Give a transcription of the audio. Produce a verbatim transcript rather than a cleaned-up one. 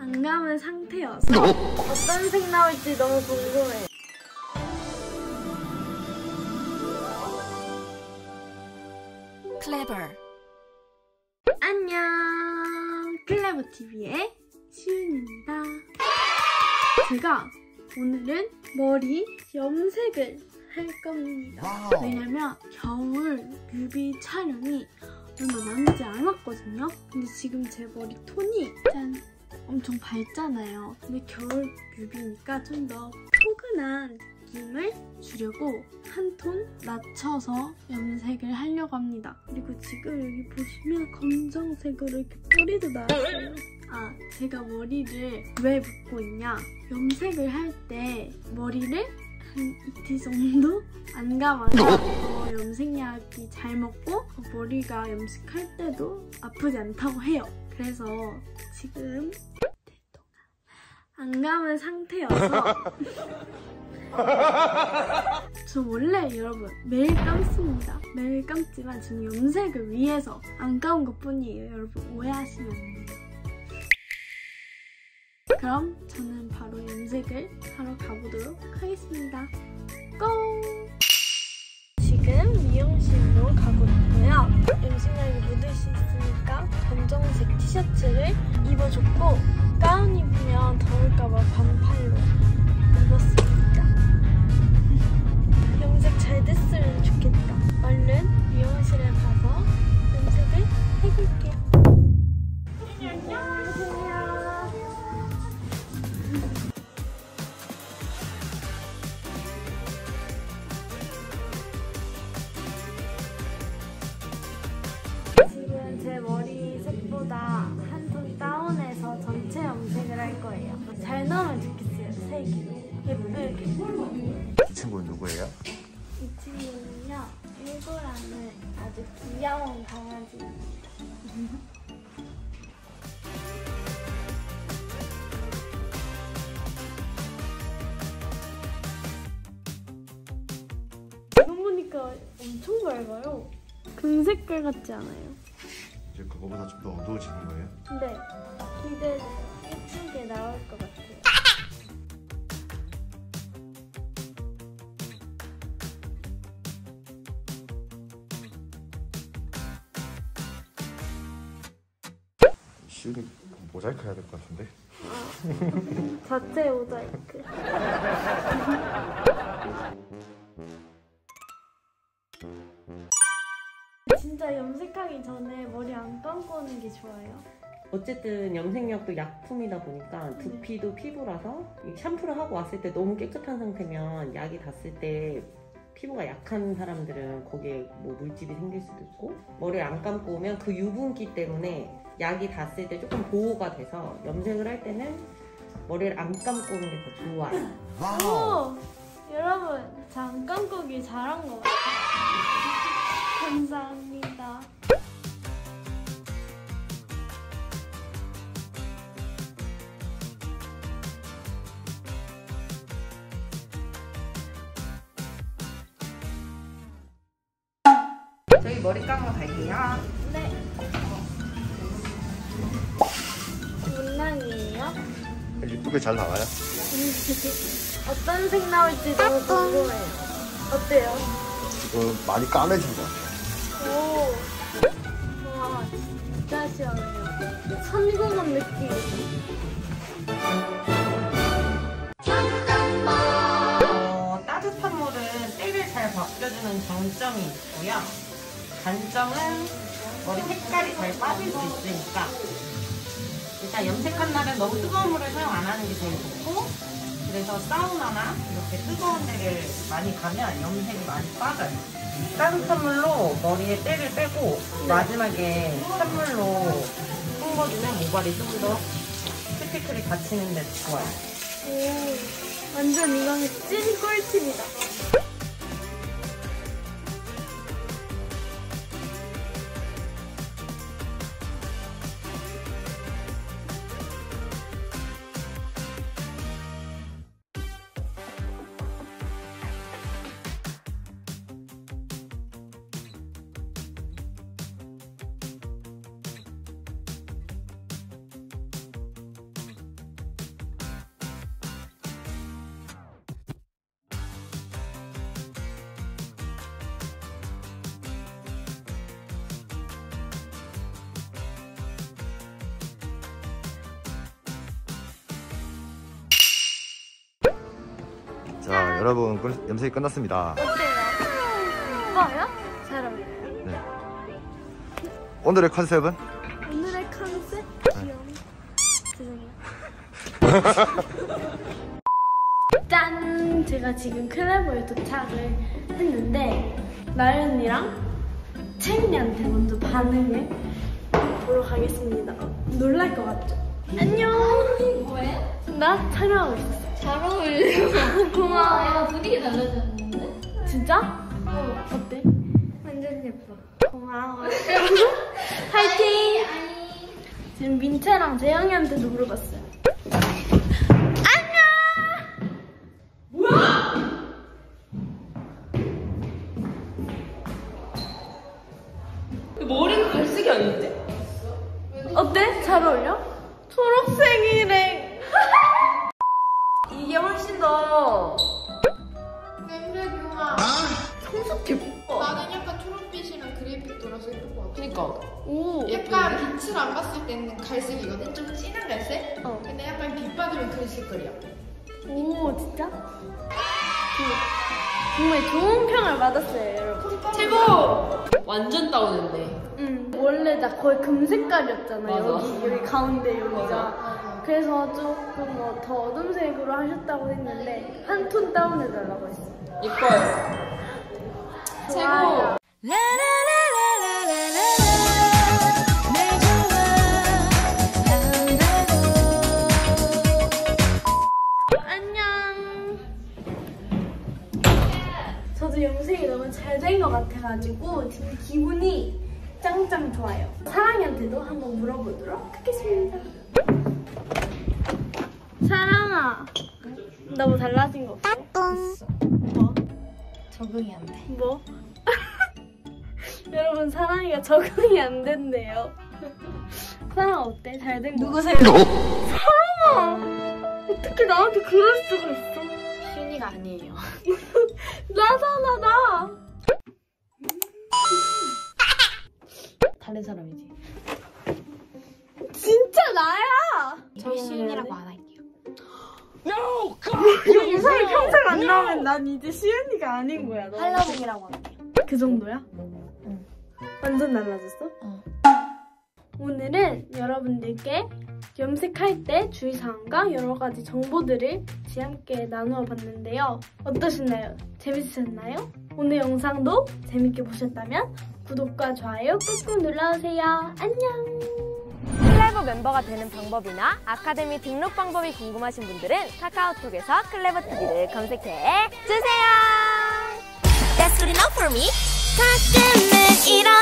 안 감은 상태여서 어떤 색 나올지 너무 궁금해. 클레버. 안녕, 클레버티비의 시윤입니다. 제가 오늘은 머리 염색을 할 겁니다. 와우. 왜냐면 겨울 뮤비 촬영이 얼마 남지 않았거든요. 근데 지금 제 머리 톤이 짠 엄청 밝잖아요. 근데 겨울 뮤비니까 좀 더 포근한 느낌을 주려고 한 톤 낮춰서 염색을 하려고 합니다. 그리고 지금 여기 보시면 검정색으로 이렇게 뿌리도 나왔어요. 아, 제가 머리를 왜 묶고 있냐? 염색을 할 때 머리를 한 이틀 정도 안 감아서 어, 염색약이 잘 먹고 어, 머리가 염색할 때도 아프지 않다고 해요. 그래서 지금 안 감은 상태여서 저 원래 여러분 매일 감습니다. 매일 감지만 지금 염색을 위해서 안 감은 것 뿐이에요. 여러분 오해하시면 안 돼요. 그럼 저는 바로 염색을 하러 가보도록 하겠습니다. 고! 지금 미용실로 가고 있고요. 염색약이 묻을 수 있으니까 검정색 티셔츠를 입어줬고 가운 입으면 더울까봐 반팔로 입었습니다. 염색 잘 됐으면 좋겠다. 얼른 미용실에 가서 염색을 해볼게요. 안녕하세요. 지금 제 머리 색보다 한 톤 다운해서 전체 염색을 할 거예요. 잘 나오면 좋겠어요. 색이 예쁘게. 이 친구는 누구예요? 이 친구는요, 일고라는 아주 귀여운 강아지입니다. 이거 보니까 엄청 밝아요. 금색깔 같지 않아요? 이제 그거보다 좀 더 어두워지는 거예요? 네, 기대돼요. 예쁘게 나올 것 같아요. 시윤이 모자이크 해야 될 것 같은데? 아, 자체 모자이크. 진짜 염색하기 전에 머리 안 감고 오는 게 좋아요. 어쨌든 염색약도 약품이다 보니까 두피도 피부라서 샴푸를 하고 왔을 때 너무 깨끗한 상태면 약이 닿았을 때 피부가 약한 사람들은 거기에 뭐 물집이 생길 수도 있고 머리를 안 감고 오면 그 유분기 때문에 약이 닿았을 때 조금 보호가 돼서 염색을 할 때는 머리를 안 감고 오는 게 더 좋아요. 와우. 오! 여러분, 저 안 감고 오길 잘한 것 같아요. 감사합니다. 저희 머리 감아 갈게요. 네. 문랑이에요? 이쁘게 잘 나와요? 어떤 색 나올지 너무 궁금해요. 어때요? 지금 많이 까매진 것 같아요. 오. 와, 진짜 시원해요. 선공원 느낌. 어, 따뜻한 물은 때를 잘 벗겨주는 장점이 있고요. 단점은 머리 색깔이 잘 빠질 수 있으니까 일단 염색한 날은 너무 뜨거운 물을 사용 안 하는 게 제일 좋고 그래서 사우나나 이렇게 뜨거운 데를 많이 가면 염색이 많이 빠져요. 따뜻한 물로 머리에 때를 빼고 마지막에 찬물로 헹궈주면 모발이 좀 더 피클피클이 닫히는 데 좋아요. 오, 완전 이건 찐 꿀팁이다. 여러분 끝- 염색이 끝났습니다. 어때요? 이뻐요? 잘 어울려요? 네. 오늘의 컨셉은? 오늘의 컨셉? 귀여워. 죄송해요. 짠! 제가 지금 클레버에 도착을 했는데 나연이랑 채민이한테 먼저 반응을 보러 가겠습니다. 놀랄 것 같죠? 안녕! 뭐해? 나 촬영하고 있었어. 잘 어울려. 고마워. 야, 분위기 달라졌는데? 진짜? 어. 어때? 완전 예뻐. 고마워. 화이팅! 아니. 지금 민채랑 재영이한테도 물어봤어요. 머리가 갈색이 아닌데? 어때? 잘 어울려? 초록색이래. 이게 훨씬 더 냄새 좋아. 성숙해. 나는 약간 초록빛이랑 그레이빛 돌아서 예쁠 것 같아. 그니까 오. 약간 빛을 안 봤을 때는 갈색이거든? 좀 진한 갈색? 어. 근데 약간 빛 받으면 그 색깔이야. 오, 진짜? 그, 정말 좋은 평을 받았어요, 여러분. 최고! 완전 다운했네. 응. 원래 나 거의 금색깔이었잖아, 맞아. 여기, 여기 가운데 여기가. 맞아. 그래서 조금 뭐 더 어둠색으로 하셨다고 했는데 한 톤 다운해달라고 했어. 예뻐요. 좋아요. 안녕. 저도 염색이 너무 잘 된 것 같아가지고 지금 기분이 짱짱 좋아요. 사랑이한테도 한번 물어보도록 하겠습니다. 사랑아, 나 뭐 달라진 거 없어? 뭐? 적응이 안 돼. 뭐? 여러분, 사랑이가 적응이 안 된대요. 사랑아 어때? 잘 된 거? 누구세요? 사랑아! 어떻게 나한테 그럴 수가 있어? 슈니가 아니에요. 나잖아, 나! 다른 사람이지. 진짜 나야! 저희 슈니라고 안 할게요. 영상이 평생 안 나오면 난 이제 시은이가 아닌 거야. 너. 할로윈이라고 할게요. 그 정도야? 응. 완전 달라졌어? 응. 오늘은 여러분들께 염색할 때 주의사항과 여러 가지 정보들을 같이 함께 나누어 봤는데요. 어떠셨나요? 재밌으셨나요? 오늘 영상도 재밌게 보셨다면 구독과 좋아요 꾹꾹 눌러주세요. 안녕! 클레버 멤버가 되는 방법이나 아카데미 등록 방법이 궁금하신 분들은 카카오톡에서 클레버티비를 검색해 주세요. That's good enough for me. 가끔은 이런